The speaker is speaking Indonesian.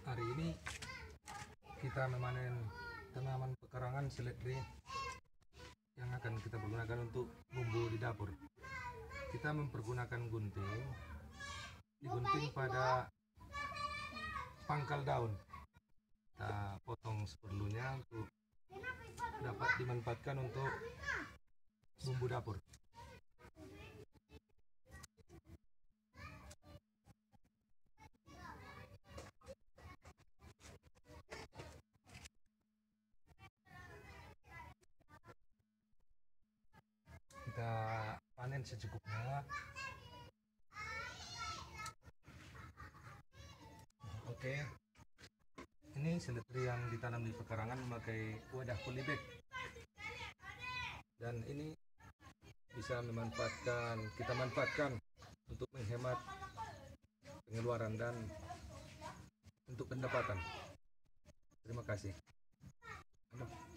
Hari ini kita memanen tanaman pekarangan seledri yang akan kita pergunakan untuk bumbu di dapur. Kita mempergunakan gunting, digunting pada pangkal daun. Kita potong seperlunya untuk dapat dimanfaatkan untuk bumbu dapur. Kita panen secukupnya. Oke, ini seledri yang ditanam di pekarangan memakai wadah polybag, dan ini bisa kita manfaatkan untuk menghemat pengeluaran dan untuk pendapatan. Terima kasih.